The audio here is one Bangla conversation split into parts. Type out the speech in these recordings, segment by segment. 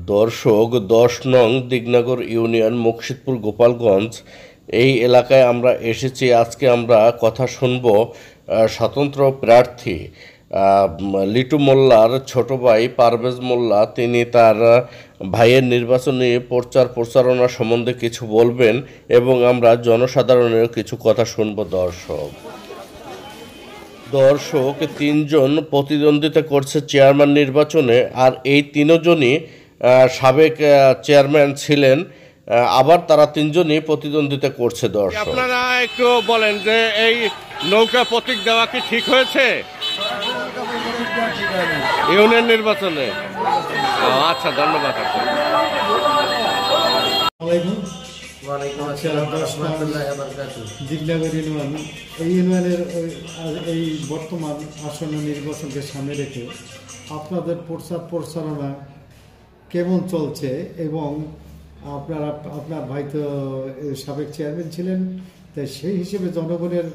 দর্শক ১০ নং দিগনগর ইউনিয়ন মুকসিদপুর গোপালগঞ্জ এই এলাকায় আমরা এসেছি। আজকে আমরা কথা শুনব স্বতন্ত্র প্রার্থী লিটু মোল্লার ছোট ভাই পারভেজ মোল্লা। তিনি তার ভাইয়ের নির্বাচনী প্রচারণা সম্বন্ধে কিছু বলবেন এবং আমরা জনসাধারণের কিছু কথা শুনব। দর্শক ৩জন প্রতিদ্বন্দ্বিতা করছে চেয়ারম্যান নির্বাচনে, আর এই তিনজনই সাবেক চেয়ারম্যান ছিলেন। আবার তারা তিনজনই প্রতিদ্বন্দ্বিতা করছে। দর্শক, আপনারা একটু বলেন যে এই নৌকা প্রতীক দেওয়া কি ঠিক হয়েছে ইউনিয়ন নির্বাচনে? আচ্ছা, ধন্যবাদ। দিগনগর ইউনিয়ন এই ইউনিয়নের এই বর্তমান আসন্ন নির্বাচনকে সামনে রেখে আপনাদের প্রচারণা কেমন চলছে এবং আপনার ভাই তো সাবেক চেয়ারম্যান ছিলেন, তাই সেই হিসেবে জনগণের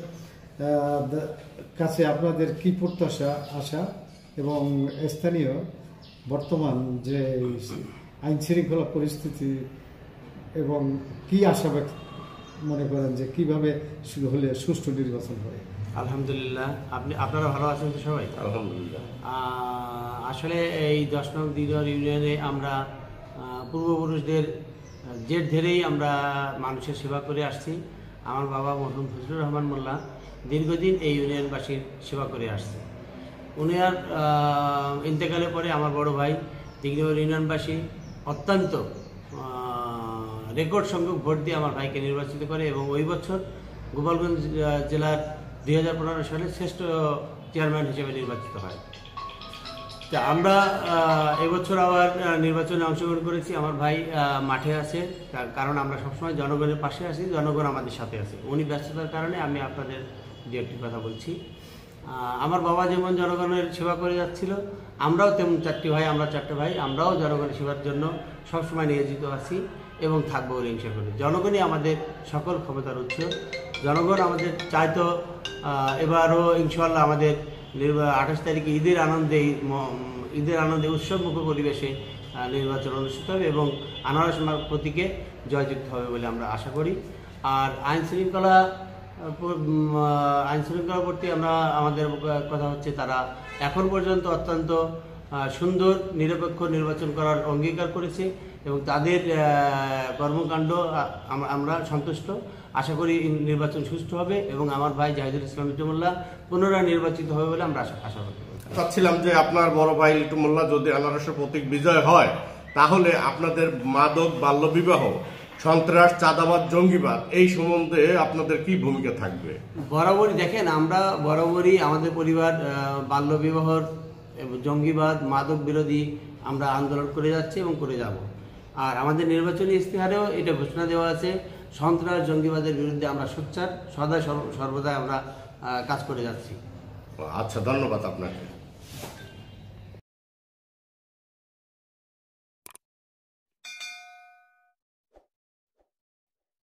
কাছে আপনাদের কি প্রত্যাশা আশা এবং স্থানীয় বর্তমান যে আইন শৃঙ্খলা পরিস্থিতি এবং কি আশা মনে করেন যে কিভাবে হলে সুষ্ঠু নির্বাচন হয়? আলহামদুলিল্লাহ, আপনারা ভালো আছেন তো সবাই? আলহামদুলিল্লাহ। আসলে এই ১০ নং দিগনগর ইউনিয়নে আমরা পূর্বপুরুষদের জের ধরেই আমরা মানুষের সেবা করে আসছি। আমার বাবা মরহুম ফজলুর রহমান মোল্লা দীর্ঘদিন এই ইউনিয়নবাসীর সেবা করে আসছে। উনার ইন্তেকালের পরে আমার বড় ভাই দিগনগর ইউনিয়নবাসী অত্যন্ত রেকর্ড সংখ্যক ভোট দিয়ে আমার ভাইকে নির্বাচিত করে এবং ওই বছর গোপালগঞ্জ জেলার 2015 সালে শ্রেষ্ঠ চেয়ারম্যান হিসেবে নির্বাচিত হয়। তা আমরা এবছর আবার নির্বাচনে অংশগ্রহণ করেছি। আমার ভাই মাঠে আছে, কারণ আমরা সবসময় জনগণের পাশে আছি, জনগণ আমাদের সাথে আছে। উনি ব্যস্ততার কারণে আমি আপনাদের দু একটি কথা বলছি। আমার বাবা যেমন জনগণের সেবা করে যাচ্ছিল, আমরাও তেমন আমরা চারটে ভাই আমরাও জনগণের সেবার জন্য সবসময় নিয়োজিত আছি এবং থাকবো বলে ইচ্ছা করি। জনগণই আমাদের সকল ক্ষমতার উৎস। জনগণ আমাদের চাইতো এবারও ইনশাআল্লাহ আমাদের 28 তারিখে ঈদের আনন্দে উৎসবমুখ পরিবেশে নির্বাচন অনুষ্ঠিত হবে এবং আনারস মার্ক প্রতীকে জয়যুক্ত হবে বলে আমরা আশা করি। আর আইন শৃঙ্খলার প্রতি আমাদের কথা হচ্ছে, তারা এখন পর্যন্ত অত্যন্ত সুন্দর নিরপেক্ষ নির্বাচন করার অঙ্গীকার করেছে এবং তাদের কর্মকাণ্ড আমরা সন্তুষ্ট। আশা করি নির্বাচন সুষ্ঠু হবে এবং আমার ভাই জাহিদুল ইসলাম লিটু মোল্লা পুনরায় নির্বাচিত হবে বলে আমরা আশা করতে পারি। চাচ্ছিলাম যে আপনার বড় ভাই লিটু মোল্লা যদি আনারসের প্রতীক বিজয় হয়, তাহলে আপনাদের মাদক, বাল্যবিবাহ, সন্ত্রাস, চাঁদাবাদ, জঙ্গিবাদ এই সম্বন্ধে আপনাদের কি ভূমিকা থাকবে? বরাবরই দেখেন, আমরা বরাবরই আমাদের পরিবার বাল্যবিবাহর, জঙ্গিবাদ, মাদক বিরোধী আমরা আন্দোলন করে যাচ্ছি এবং করে যাব। আর আমাদের নির্বাচনী ইস্তেহারেও এটা ঘোষণা দেওয়া আছে, সন্ত্রাস, জঙ্গিবাদের বিরুদ্ধে আমরা সোচ্চার, সর্বদাই আমরা কাজ করে যাচ্ছি। আচ্ছা, ধন্যবাদ আপনাকে।